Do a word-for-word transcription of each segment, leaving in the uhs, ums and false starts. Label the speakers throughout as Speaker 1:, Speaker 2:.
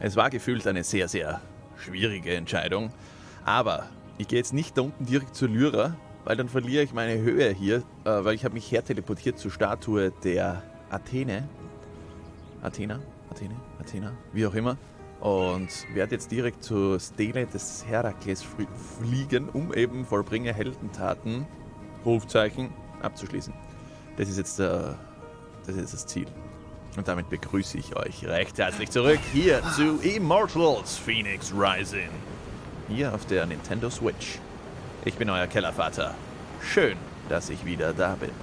Speaker 1: Es war gefühlt eine sehr, sehr schwierige Entscheidung. Aber ich gehe jetzt nicht da unten direkt zur Lyra, weil dann verliere ich meine Höhe hier, äh, weil ich habe mich her teleportiert zur Statue der Athene. Athena? Athene? Athena? Wie auch immer. Und werde jetzt direkt zur Stele des Herakles fliegen, um eben vollbringe Heldentaten, Rufzeichen, abzuschließen. Das ist jetzt äh, das, ist das Ziel. Und damit begrüße ich euch recht herzlich zurück hier zu Immortals Phoenix Rising. Hier auf der Nintendo Switch. Ich bin euer Kellervater. Schön, dass ich wieder da bin.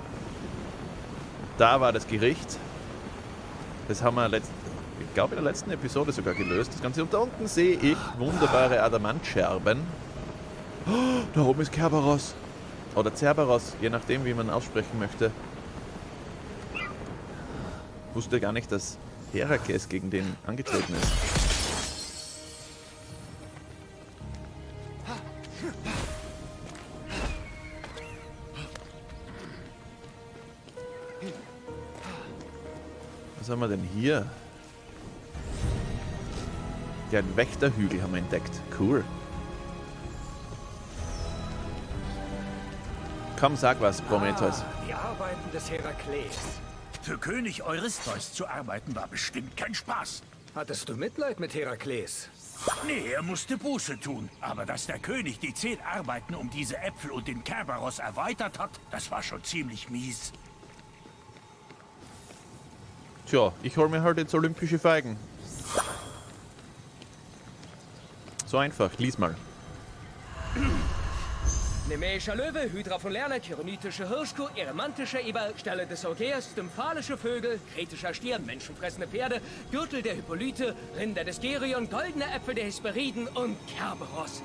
Speaker 1: Da war das Gericht. Das haben wir letzt, ich glaube in der letzten Episode sogar gelöst. Das Ganze. Und da unten sehe ich wunderbare Adamantsscherben. Oh, da oben ist Kerberos. Oder Cerberus, je nachdem wie man aussprechen möchte. Ich wusste gar nicht, dass Herakles gegen den angetreten ist. Was haben wir denn hier? Ja, einen Wächterhügel haben wir entdeckt. Cool. Komm, sag was, Prometheus.
Speaker 2: Ah, die Arbeiten des Herakles.
Speaker 3: Für König Eurystheus zu arbeiten war bestimmt kein Spaß.
Speaker 2: Hattest du Mitleid mit Herakles?
Speaker 3: Nee, er musste Buße tun. Aber dass der König die zehn Arbeiten um diese Äpfel und den Kerberos erweitert hat, das war schon ziemlich mies.
Speaker 1: Tja, ich hol mir halt jetzt olympische Feigen. So einfach, lies mal.
Speaker 4: Nemäischer Löwe, Hydra von Lerner, Chironitische Hirschkuh, Eremantische Eber, Stelle des Augeas, Stymphalische Vögel, Kretischer Stier, menschenfressende Pferde, Gürtel der Hippolyte, Rinder des Gerion, goldene Äpfel der Hesperiden und Kerberos.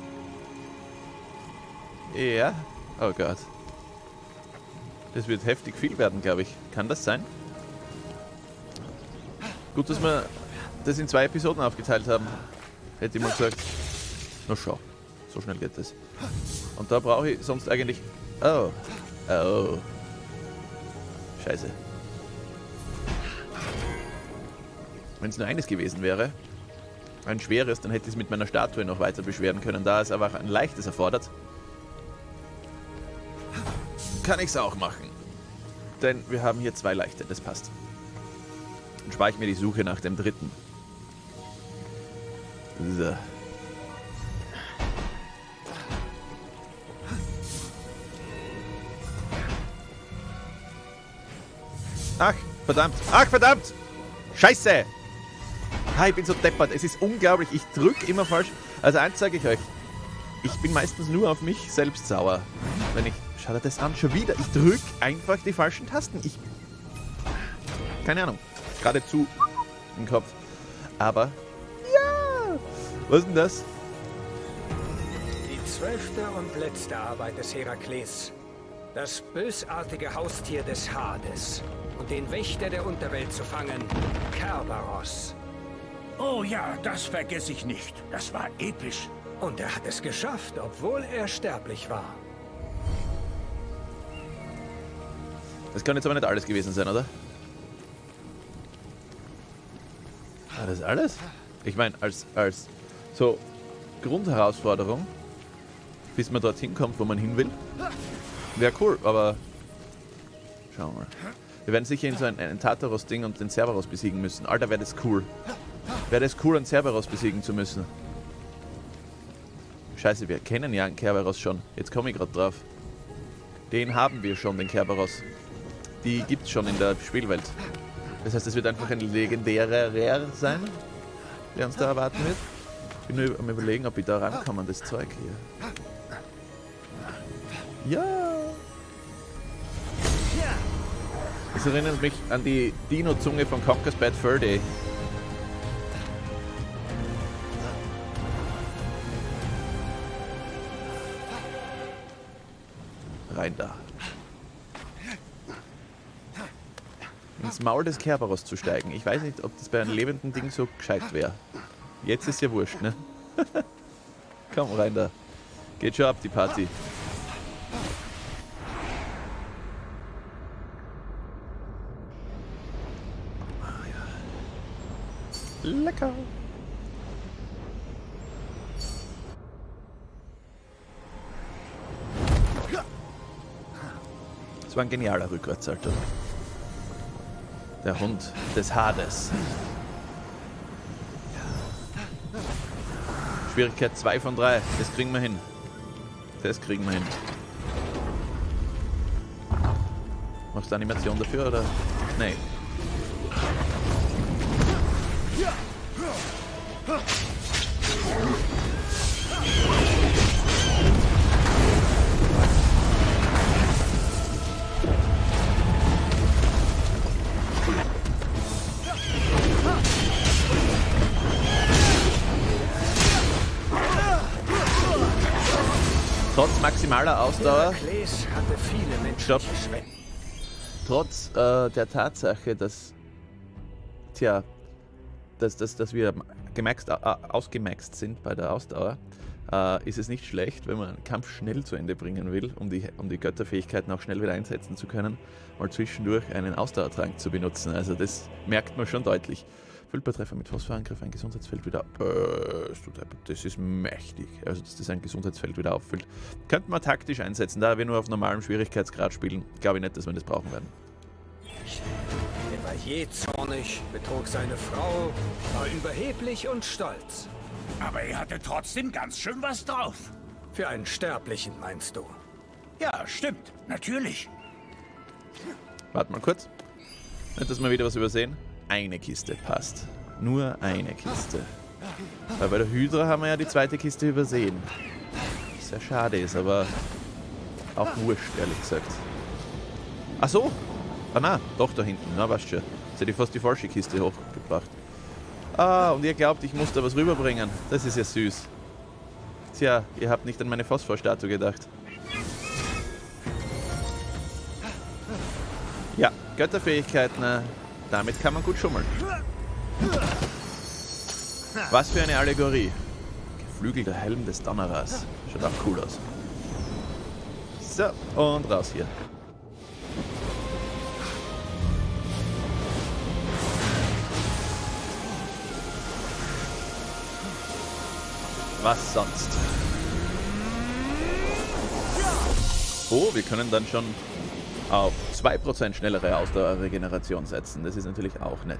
Speaker 1: Ja, oh Gott. Das wird heftig viel werden, glaube ich. Kann das sein? Gut, dass wir das in zwei Episoden aufgeteilt haben. Hätte ich mal gesagt. Na schau, so schnell geht das. Und da brauche ich sonst eigentlich... Oh. Oh. Scheiße. Wenn es nur eines gewesen wäre, ein schweres, dann hätte ich es mit meiner Statue noch weiter beschweren können. Da es aber auch ein leichtes erfordert, kann ich es auch machen. Denn wir haben hier zwei leichte, das passt. Dann spare ich mir die Suche nach dem dritten. So. Ach, verdammt. Ach, verdammt. Scheiße. Ah, ich bin so deppert. Es ist unglaublich. Ich drücke immer falsch. Also eins sage ich euch. Ich bin meistens nur auf mich selbst sauer. Wenn ich... Schau dir das an. Schon wieder. Ich drücke einfach die falschen Tasten. Ich... Keine Ahnung. Geradezu im Kopf. Aber... Ja. Was ist denn das?
Speaker 2: Die zwölfte und letzte Arbeit des Herakles. Das bösartige Haustier des Hades. Und den Wächter der Unterwelt zu fangen, Kerberos.
Speaker 3: Oh ja, das vergesse ich nicht. Das war episch.
Speaker 2: Und er hat es geschafft, obwohl er sterblich war.
Speaker 1: Das kann jetzt aber nicht alles gewesen sein, oder? Ah, das ist alles? Ich meine, als, als so Grundherausforderung, bis man dorthin kommt, wo man hin will, wäre cool, aber schauen wir mal. Wir werden sicher in so ein, ein Tartaros-Ding und den Cerberus besiegen müssen. Alter, wäre das cool. Wäre das cool, einen Cerberus besiegen zu müssen. Scheiße, wir kennen ja einen Kerberos schon. Jetzt komme ich gerade drauf. Den haben wir schon, den Kerberos. Die gibt's schon in der Spielwelt. Das heißt, es wird einfach ein legendärer sein, der uns da erwarten wird. Ich bin nur am Überlegen, ob ich da rankomme an das Zeug hier. Ja! Das erinnert mich an die Dino-Zunge von Conker's Bad Fur Day. Rein da. Ins Maul des Kerberos zu steigen. Ich weiß nicht, ob das bei einem lebenden Ding so gescheit wäre. Jetzt ist ja wurscht, ne? Komm, rein da. Geht schon ab, die Party. Lecker. Das war ein genialer Rückwärtssalto. Der Hund des Hades. Schwierigkeit zwei von drei. Das kriegen wir hin. Das kriegen wir hin. Machst du Animation dafür oder? Nein. Trotz maximaler Ausdauer,
Speaker 2: Herakles hatte viele menschliche
Speaker 1: Stopp.
Speaker 2: Schwächen.
Speaker 1: trotz äh, der Tatsache, dass, tja, dass, dass, dass wir gemaxt, äh, ausgemaxt sind bei der Ausdauer, äh, ist es nicht schlecht, wenn man einen Kampf schnell zu Ende bringen will, um die, um die Götterfähigkeiten auch schnell wieder einsetzen zu können, mal zwischendurch einen Ausdauertrank zu benutzen. Also das merkt man schon deutlich. Füllbartreffer mit Phosphorangriff, ein Gesundheitsfeld wieder. Äh, das ist mächtig. Also, dass das ein Gesundheitsfeld wieder auffüllt. Könnte man taktisch einsetzen, da wir nur auf normalem Schwierigkeitsgrad spielen. Glaube ich nicht, dass wir das brauchen werden.
Speaker 2: Er war jähzornig, betrog seine Frau, war überheblich und stolz.
Speaker 3: Aber er hatte trotzdem ganz schön was drauf.
Speaker 2: Für einen Sterblichen, meinst du?
Speaker 3: Ja, stimmt. Natürlich.
Speaker 1: Warte mal kurz. Nicht, dass wir wieder was übersehen. Eine Kiste passt. Nur eine Kiste. Weil bei der Hydra haben wir ja die zweite Kiste übersehen. Sehr schade ist, aber auch wurscht, ehrlich gesagt. Ach so. Ah na, doch da hinten. Na, weißt schon. Jetzt hätte ich fast die falsche Kiste hochgebracht. Ah, und ihr glaubt, ich muss da was rüberbringen. Das ist ja süß. Tja, ihr habt nicht an meine Phosphor-Statue gedacht. Ja, Götterfähigkeiten, damit kann man gut schummeln. Was für eine Allegorie. Geflügelter Helm des Donnerers. Schaut auch cool aus. So, und raus hier. Was sonst? Oh, wir können dann schon auf zwei Prozent schnellere Ausdauerregeneration setzen. Das ist natürlich auch nett.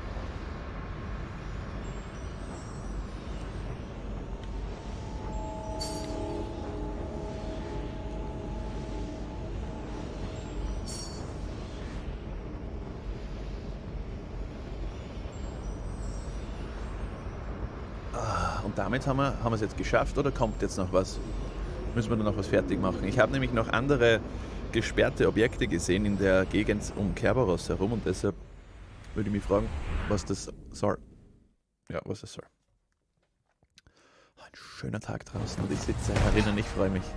Speaker 1: Und damit haben wir, haben wir es jetzt geschafft oder kommt jetzt noch was? Müssen wir da noch was fertig machen? Ich habe nämlich noch andere gesperrte Objekte gesehen in der Gegend um Kerberos herum und deshalb würde ich mich fragen, was das soll. Ja, was das soll. Ein schöner Tag draußen und ich sitze herinnen, ich freue mich.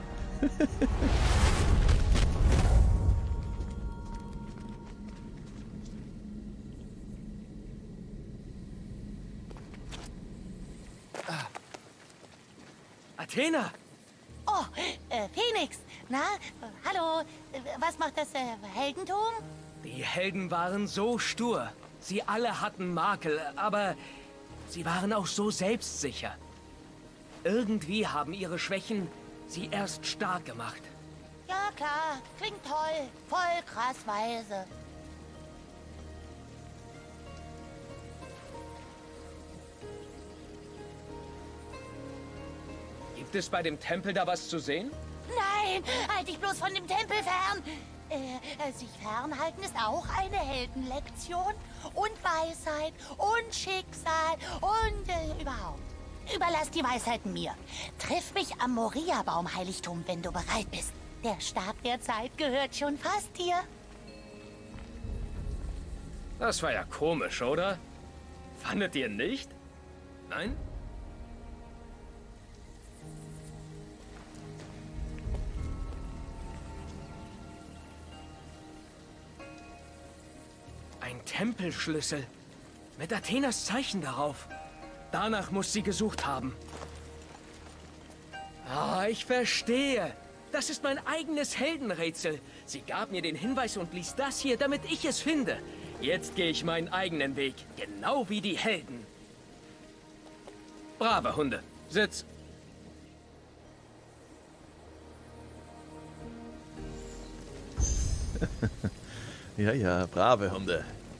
Speaker 4: Athena!
Speaker 5: Oh, äh, Phoenix. Na, äh, hallo. Äh, was macht das äh, Heldentum?
Speaker 4: Die Helden waren so stur. Sie alle hatten Makel, aber sie waren auch so selbstsicher. Irgendwie haben ihre Schwächen sie erst stark gemacht.
Speaker 5: Ja, klar. Klingt toll. Voll krass weise.
Speaker 4: Gibt es bei dem Tempel da was zu sehen?
Speaker 5: Nein, halt dich bloß von dem Tempel fern. Äh, sich fernhalten ist auch eine Heldenlektion. Und Weisheit und Schicksal und äh, überhaupt. Überlass die Weisheiten mir. Triff mich am Moria-Baum-Heiligtum, wenn du bereit bist. Der Stab der Zeit gehört schon fast dir.
Speaker 4: Das war ja komisch, oder? Fandet ihr nicht? Nein? Ein Tempelschlüssel. Mit Athenas Zeichen darauf. Danach muss sie gesucht haben. Ah, ich verstehe. Das ist mein eigenes Heldenrätsel. Sie gab mir den Hinweis und ließ das hier, damit ich es finde. Jetzt gehe ich meinen eigenen Weg. Genau wie die Helden. Brave Hunde. Sitz.
Speaker 1: Ja, ja, brave Hunde.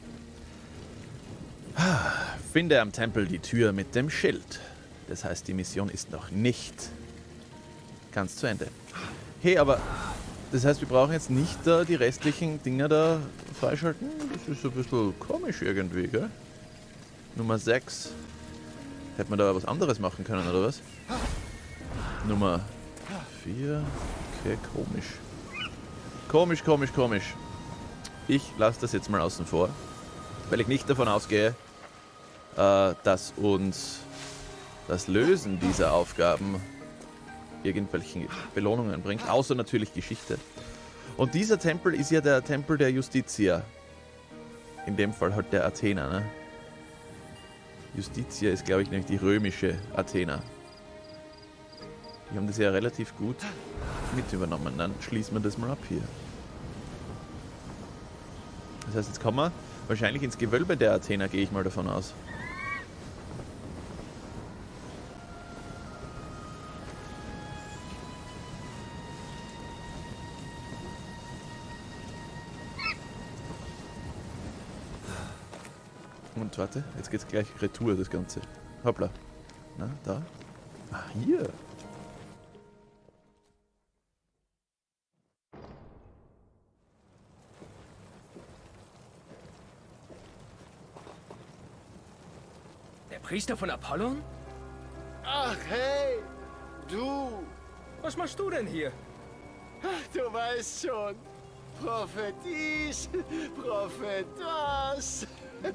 Speaker 1: Finde am Tempel die Tür mit dem Schild. Das heißt, die Mission ist noch nicht ganz zu Ende. Hey, aber das heißt, wir brauchen jetzt nicht uh, die restlichen Dinger da freischalten? Das ist ein bisschen komisch irgendwie, gell? Nummer sechs. Hätte man da was anderes machen können, oder was? Nummer vier. Okay, komisch. Komisch, komisch, komisch. Ich lasse das jetzt mal außen vor, weil ich nicht davon ausgehe, äh, dass uns das Lösen dieser Aufgaben irgendwelche Belohnungen bringt, außer natürlich Geschichte. Und dieser Tempel ist ja der Tempel der Justitia. In dem Fall halt der Athena, ne? Justitia ist, glaube ich, nämlich die römische Athena. Die haben das ja relativ gut mit übernommen. Dann schließen wir das mal ab hier. Das heißt, jetzt kommen wir wahrscheinlich ins Gewölbe der Athena, gehe ich mal davon aus. Und warte, jetzt geht's gleich Retour, das Ganze. Hoppla. Na, da. Ah, hier.
Speaker 4: Der Priester von Apollon?
Speaker 6: Ach, hey, du.
Speaker 4: Was machst du denn hier?
Speaker 6: Ach, du weißt schon. Prophet dies, Prophet das.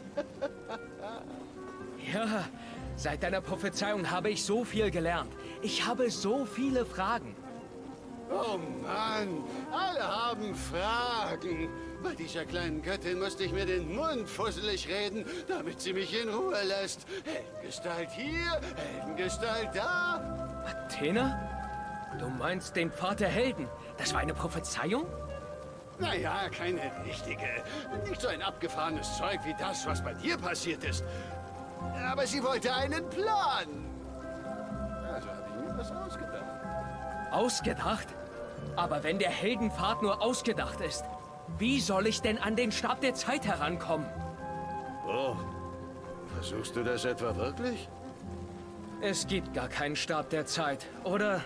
Speaker 4: Ja, seit deiner Prophezeiung habe ich so viel gelernt. Ich habe so viele Fragen.
Speaker 6: Oh Mann, alle haben Fragen. Bei dieser kleinen Göttin musste ich mir den Mund fusselig reden, damit sie mich in Ruhe lässt. Heldengestalt hier, Heldengestalt da.
Speaker 4: Athena? Du meinst den Pfad der Helden? Das war eine Prophezeiung?
Speaker 6: Naja, keine richtige. Nicht so ein abgefahrenes Zeug wie das, was bei dir passiert ist. Aber sie wollte einen Plan. Also habe ich mir was ausgedacht.
Speaker 4: Ausgedacht? Aber wenn der Heldenpfad nur ausgedacht ist, wie soll ich denn an den Stab der Zeit herankommen?
Speaker 6: Oh, versuchst du das etwa wirklich?
Speaker 4: Es gibt gar keinen Stab der Zeit, oder?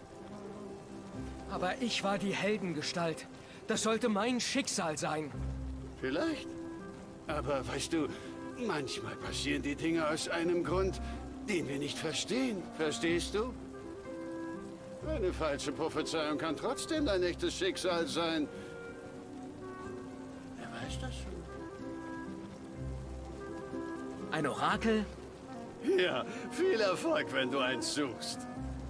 Speaker 4: Aber ich war die Heldengestalt. Das sollte mein Schicksal sein.
Speaker 6: Vielleicht. Aber weißt du, manchmal passieren die Dinge aus einem Grund, den wir nicht verstehen. Verstehst du? Eine falsche Prophezeiung kann trotzdem dein echtes Schicksal sein. Wer weiß das schon?
Speaker 4: Ein Orakel?
Speaker 6: Ja, viel Erfolg, wenn du eins suchst.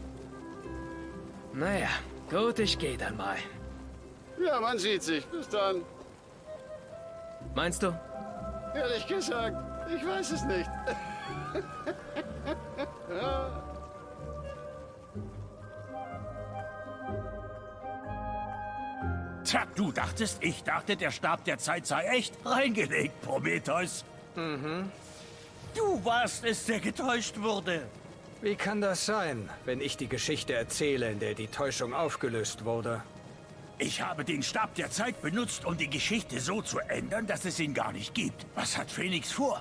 Speaker 4: Naja, gut, ich gehe dann mal.
Speaker 6: Ja, man sieht sich. Bis dann.
Speaker 4: Meinst du?
Speaker 6: Ehrlich gesagt, ich weiß es nicht.
Speaker 3: Tja, du dachtest, ich dachte, der Stab der Zeit sei echt reingelegt, Prometheus.
Speaker 4: Mhm.
Speaker 3: Du warst es, der getäuscht wurde.
Speaker 2: Wie kann das sein, wenn ich die Geschichte erzähle, in der die Täuschung aufgelöst wurde?
Speaker 3: Ich habe den Stab der Zeit benutzt, um die Geschichte so zu ändern, dass es ihn gar nicht gibt. Was hat Phoenix vor?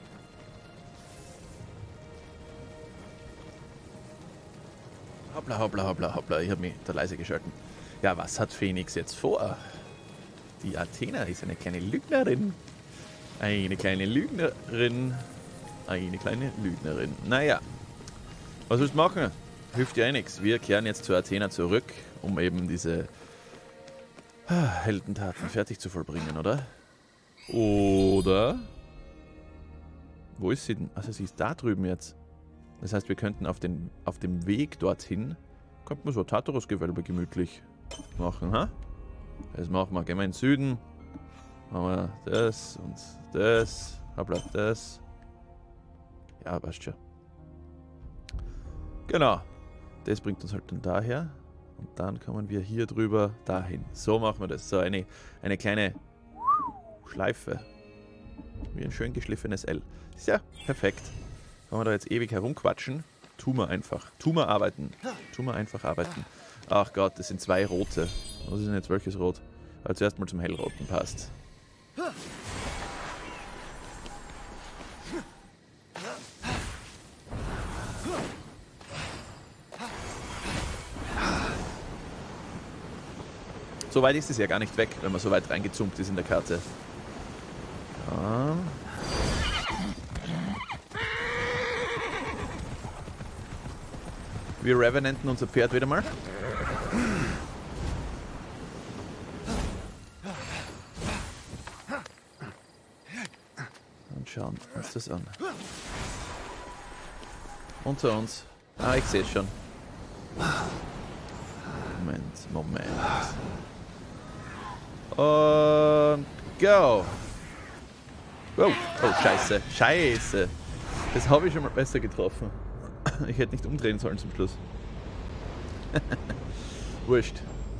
Speaker 1: Hoppla, hoppla, hoppla, hoppla. Ich habe mich da leise geschalten. Ja, was hat Phoenix jetzt vor? Die Athena ist eine kleine Lügnerin. Eine kleine Lügnerin. Eine kleine Lügnerin. Naja. Was willst du machen? Hilft dir eh nichts. Wir kehren jetzt zu Athena zurück, um eben diese Heldentaten fertig zu vollbringen, oder? Oder? Wo ist sie denn? Also sie ist da drüben jetzt. Das heißt, wir könnten auf, den, auf dem Weg dorthin, könnten wir so ein Tartarus-Gewölbe gemütlich machen, ha? Das machen wir. Gehen wir in den Süden. Machen wir das und das. Hoppla, das. Ja, passt schon. Genau. Das bringt uns halt dann daher. Und dann kommen wir hier drüber dahin. So machen wir das. So eine, eine kleine Schleife. Wie ein schön geschliffenes L. Ist ja perfekt. Wenn wir da jetzt ewig herumquatschen, tun wir einfach. Tun wir arbeiten. Tun wir einfach arbeiten. Ach Gott, das sind zwei rote. Was ist denn jetzt welches Rot? Also erstmal zum hellroten passt. So weit ist es ja gar nicht weg, wenn man so weit reingezoomt ist in der Karte. Ja. Wir revenanten unser Pferd wieder mal. Und schauen uns das an. Unter uns. Ah, ich sehe es schon. Moment, Moment. Und go! Oh, oh, scheiße, scheiße. Das habe ich schon mal besser getroffen. Ich hätte nicht umdrehen sollen zum Schluss. Wurscht.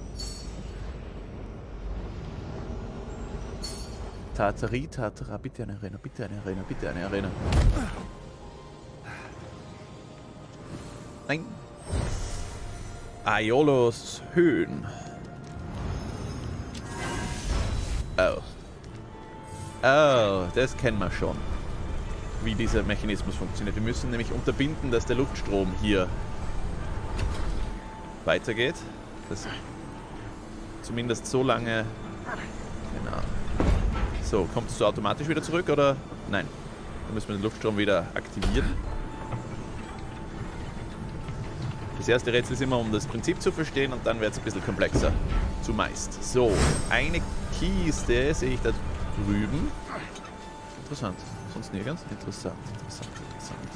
Speaker 1: Tatari, Tatara, bitte eine Arena, bitte eine Arena, bitte eine Arena. Nein. Aiolos Höhen. Oh. Oh, das kennen wir schon. Wie dieser Mechanismus funktioniert. Wir müssen nämlich unterbinden, dass der Luftstrom hier weitergeht. Das zumindest so lange. Genau. So, kommt es so automatisch wieder zurück oder? Nein. Dann müssen wir den Luftstrom wieder aktivieren. Das erste Rätsel ist immer, um das Prinzip zu verstehen, und dann wird es ein bisschen komplexer. Zumeist. So, eine Kiste sehe ich da drüben. Interessant. Sonst nirgends? Interessant, interessant, interessant.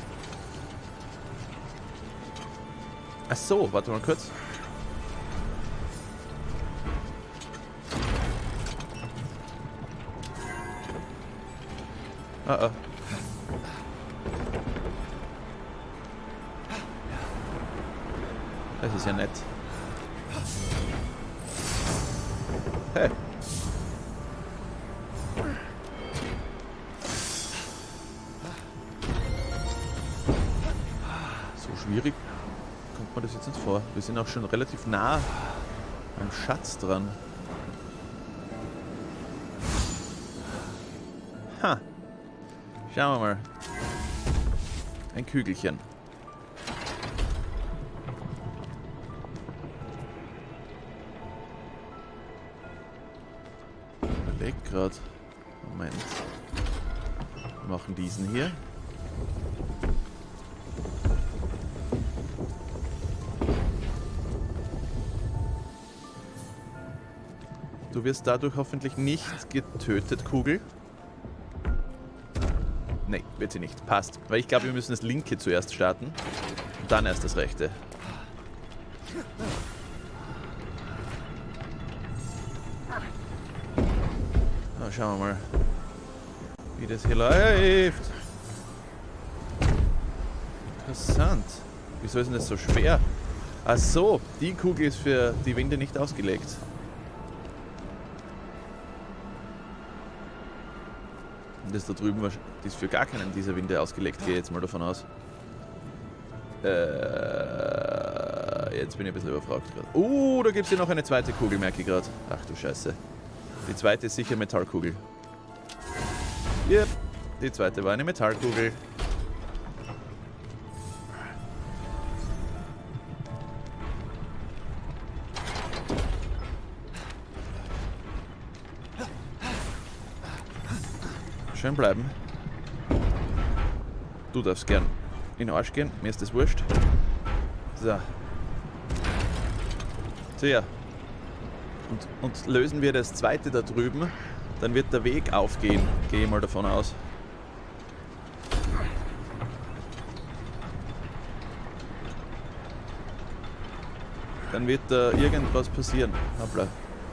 Speaker 1: Ach so, warte mal kurz. Ah, ah. Das ist ja nett. Hey. So schwierig kommt man das jetzt nicht vor. Wir sind auch schon relativ nah am Schatz dran. Ha. Schauen wir mal. Ein Kügelchen. Überleg grad. Moment. Wir machen diesen hier. Du wirst dadurch hoffentlich nicht getötet, Kugel. Nee, wird sie nicht. Passt. Weil ich glaube, wir müssen das linke zuerst starten. Und dann erst das rechte. Na, schauen wir mal, wie das hier läuft. Interessant. Wieso ist denn das so schwer? Ach so, die Kugel ist für die Winde nicht ausgelegt. Das da drüben war, die ist für gar keinen dieser Winde ausgelegt, gehe jetzt mal davon aus. Äh, jetzt bin ich ein bisschen überfragt gerade. Oh, da gibt es ja noch eine zweite Kugel, merke ich gerade. Ach du Scheiße. Die zweite ist sicher Metallkugel. Yep, die zweite war eine Metallkugel. Schön bleiben. Du darfst gern in den Arsch gehen, mir ist das wurscht. So. So ja. Und, und lösen wir das zweite da drüben, dann wird der Weg aufgehen. Gehe mal davon aus. Dann wird da irgendwas passieren. Hoppla.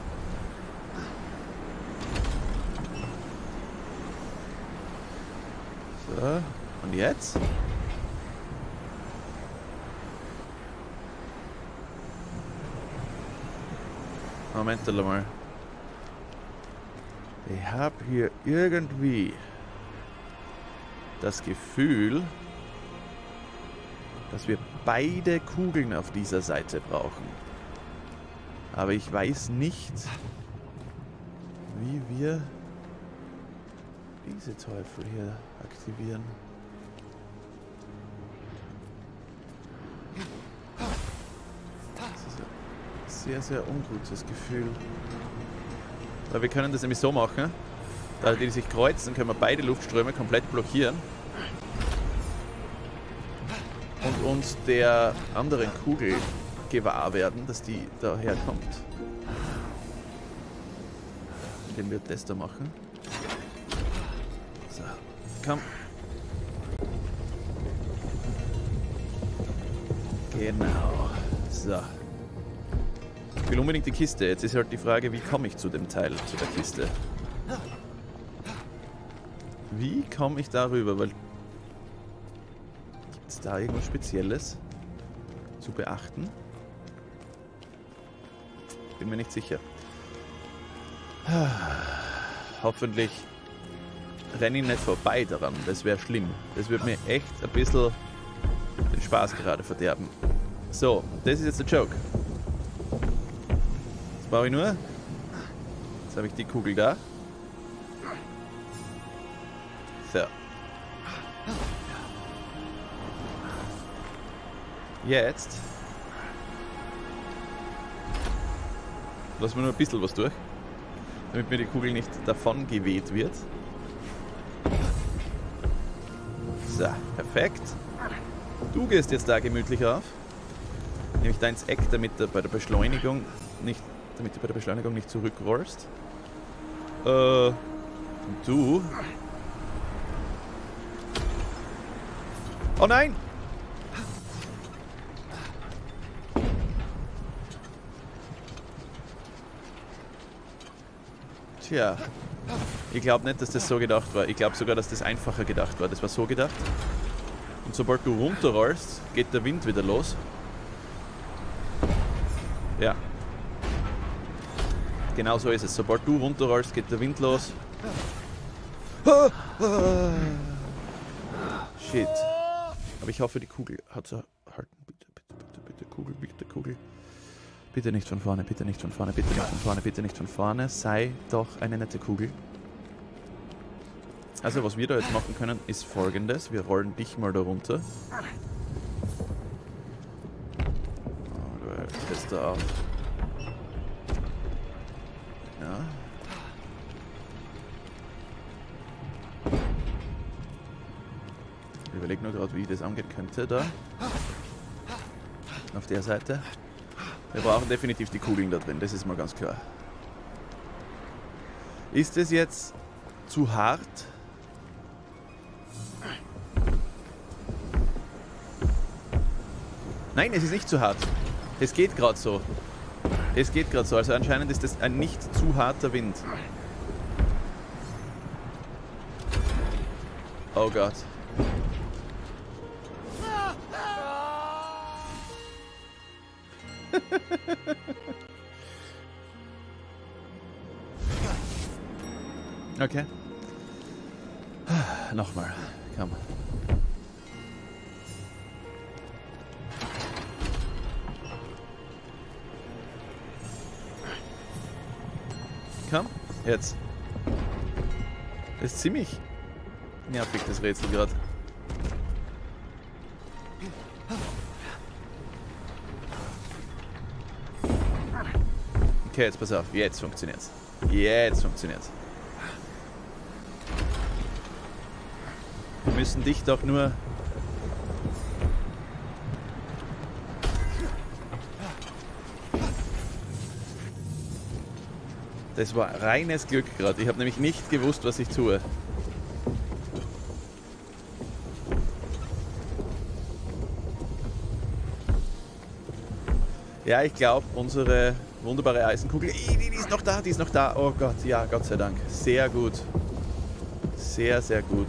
Speaker 1: So, und jetzt? Moment mal. Ich habe hier irgendwie das Gefühl, dass wir beide Kugeln auf dieser Seite brauchen. Aber ich weiß nicht, wie wir diese Teufel hier aktivieren. Das ist ein sehr, sehr ungutes Gefühl. Weil wir können das nämlich so machen, da die sich kreuzen, können wir beide Luftströme komplett blockieren und uns der anderen Kugel gewahr werden, dass die daher kommt. Indem wir das da machen. So, komm. Genau. So. Ich will unbedingt die Kiste. Jetzt ist halt die Frage, wie komme ich zu dem Teil, zu der Kiste? Wie komme ich darüber? Weil gibt es da irgendwas Spezielles zu beachten? Bin mir nicht sicher. Hoffentlich renne ich nicht vorbei daran. Das wäre schlimm. Das würde mir echt ein bisschen den Spaß gerade verderben. So, das ist jetzt der Joke. Jetzt brauche ich nur. Jetzt habe ich die Kugel da. So. Jetzt lassen wir nur ein bisschen was durch, damit mir die Kugel nicht davon geweht wird. So, perfekt. Du gehst jetzt da gemütlich auf. Nämlich da ins Eck, damit du bei der Beschleunigung nicht, damit du bei der Beschleunigung nicht zurückrollst. Äh, und du. Oh nein! Tja, ich glaube nicht, dass das so gedacht war. Ich glaube sogar, dass das einfacher gedacht war. Das war so gedacht. Und sobald du runterrollst, geht der Wind wieder los. Ja. Genau so ist es. Sobald du runterrollst, geht der Wind los. Shit. Aber ich hoffe, die Kugel hat zu halten. Bitte, bitte, bitte, bitte, Kugel, bitte, Kugel. Bitte nicht von vorne, bitte nicht von vorne, bitte nicht von vorne, bitte nicht von vorne. Sei doch eine nette Kugel. Also, was wir da jetzt machen können, ist Folgendes. Wir rollen dich mal da runter. Oh, du hältst da auf. Ja. Ich überlege nur gerade, wie das angehen könnte da. Auf der Seite. Wir brauchen definitiv die Kugeln da drin, das ist mal ganz klar. Ist es jetzt zu hart? Nein, es ist nicht zu hart. Es geht gerade so. Es geht gerade so, also anscheinend ist das ein nicht zu harter Wind. Oh Gott. Okay. Nochmal. Komm. Komm, jetzt. Das ist ziemlich nervig, das Rätsel gerade. Okay, jetzt pass auf. Jetzt funktioniert's. Jetzt funktioniert's. Wir müssen dich doch nur... Das war reines Glück gerade. Ich habe nämlich nicht gewusst, was ich tue. Ja, ich glaube, unsere wunderbare Eisenkugel... Die ist noch da, die ist noch da. Oh Gott, ja, Gott sei Dank. Sehr gut. Sehr, sehr gut.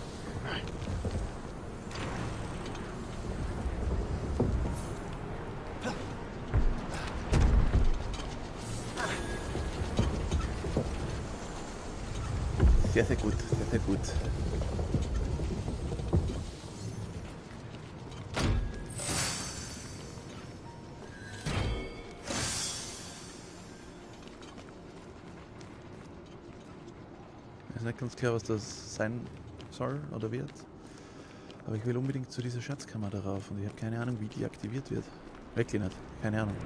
Speaker 1: Sehr, sehr gut, sehr, sehr gut. nicht ganz klar, was das sein soll oder wird. Aber ich will unbedingt zu dieser Schatzkammer darauf und ich habe keine Ahnung, wie die aktiviert wird. Wirklich nicht. Keine Ahnung.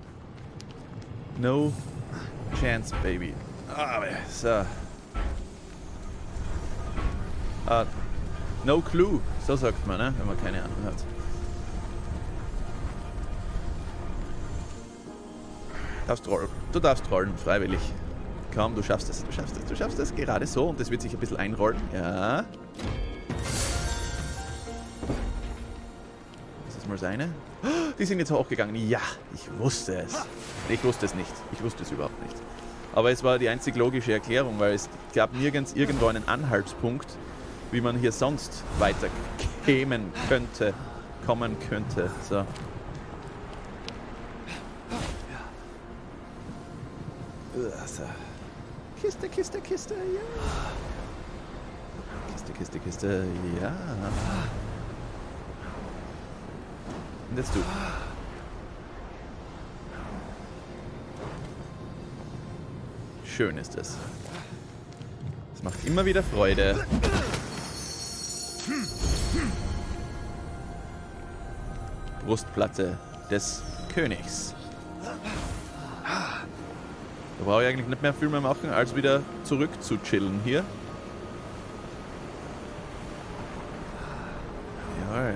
Speaker 1: No chance, baby. Ah, so. Ah, no clue, so sagt man, ne? Wenn man keine Ahnung hat. Darfst rollen. Du darfst rollen, freiwillig. Komm, du schaffst es, du schaffst es, du schaffst es gerade so und das wird sich ein bisschen einrollen. Ja. Das ist mal seine. Oh, die sind jetzt hochgegangen. Ja, ich wusste es. Ich wusste es nicht. Ich wusste es überhaupt nicht. Aber es war die einzig logische Erklärung, weil es gab nirgends irgendwo einen Anhaltspunkt, wie man hier sonst weiter kämen könnte, kommen könnte. So. So. Kiste, Kiste, Kiste, ja. Kiste, Kiste, Kiste, ja. Und jetzt du. Schön ist es. Es macht immer wieder Freude. Brustplatte des Königs. Da brauche ich eigentlich nicht mehr viel mehr machen, als wieder zurück zu chillen hier. Jawohl.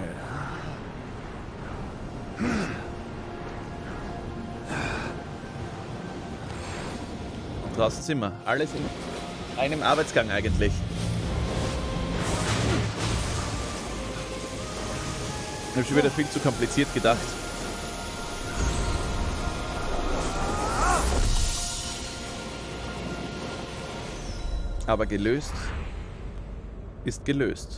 Speaker 1: Und draußen sind wir. Alles in einem Arbeitsgang eigentlich. Ich habe schon wieder viel zu kompliziert gedacht. Aber gelöst ist gelöst.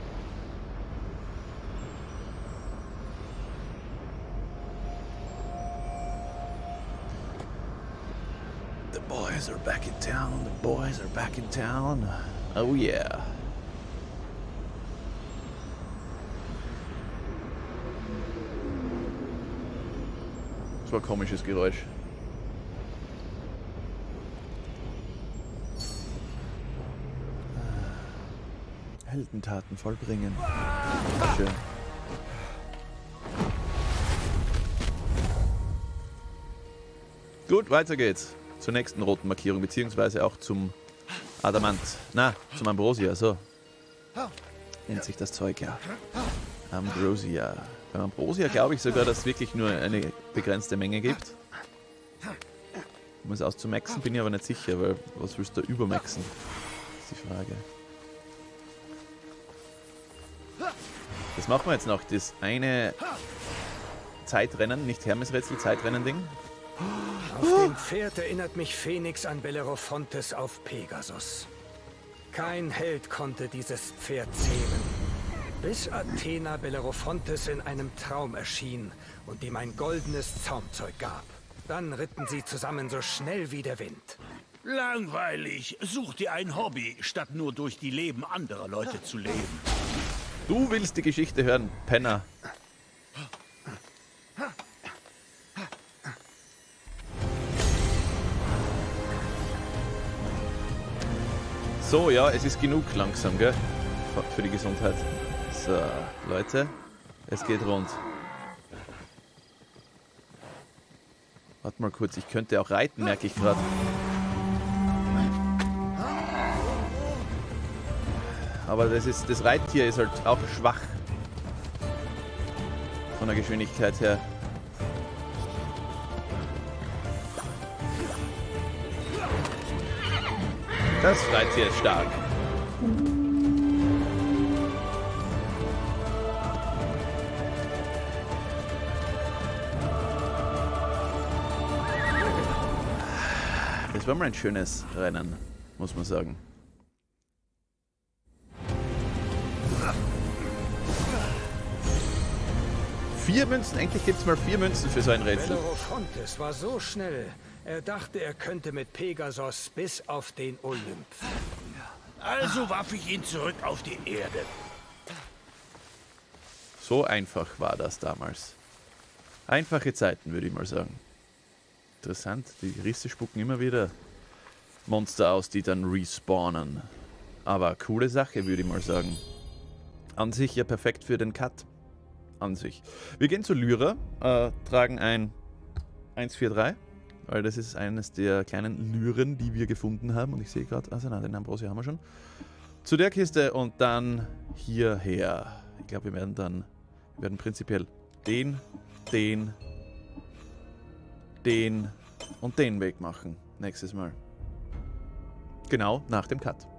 Speaker 1: The boys are back in town, the boys are back in town. Oh yeah. Das war ein komisches Geräusch. Heldentaten vollbringen. Schön. Gut, weiter geht's. Zur nächsten roten Markierung, beziehungsweise auch zum Adamant. Na, zum Ambrosia, so. Nennt sich das Zeug ja. Ambrosia. Beim Ambrosia glaube ich sogar, dass es wirklich nur eine begrenzte Menge gibt. Um es auszumaxen, bin ich aber nicht sicher, weil was willst du da übermaxen? Ist die Frage. Das machen wir jetzt noch, das eine Zeitrennen, nicht Hermesrätsel, Zeitrennen-Ding.
Speaker 2: Auf dem Pferd erinnert mich Phoenix an Bellerophontes auf Pegasus. Kein Held konnte dieses Pferd zähmen, bis Athena Bellerophontes in einem Traum erschien und ihm ein goldenes Zaumzeug gab. Dann ritten sie zusammen so schnell wie der Wind.
Speaker 3: Langweilig. Such dir ein Hobby, statt nur durch die Leben anderer Leute zu leben.
Speaker 1: Du willst die Geschichte hören, Penner. So, ja, es ist genug langsam, gell? Für die Gesundheit. So, Leute, es geht rund. Warte mal kurz, ich könnte auch reiten, merke ich gerade. Aber das, ist, das Reittier ist halt auch schwach. Von der Geschwindigkeit her. Das Reittier ist stark. Das war mal ein schönes Rennen, muss man sagen. Vier Münzen, endlich gibt es mal vier Münzen für so ein Rätsel.
Speaker 2: Bellerophontes war so schnell, er dachte, er könnte mit Pegasus bis auf den Olymp.
Speaker 3: Also warf ich ihn zurück auf die Erde.
Speaker 1: So einfach war das damals. Einfache Zeiten, würde ich mal sagen. Interessant, die Risse spucken immer wieder Monster aus, die dann respawnen. Aber coole Sache, würde ich mal sagen. An sich ja perfekt für den Cut. An sich. Wir gehen zu Lyra, äh, tragen ein eins vier drei, weil das ist eines der kleinen Lyren, die wir gefunden haben. Und ich sehe gerade, also nein, den Ambrosia haben wir schon. Zu der Kiste und dann hierher. Ich glaube, wir werden dann, wir werden prinzipiell den, den, den und den Weg machen. Nächstes Mal. Genau nach dem Cut.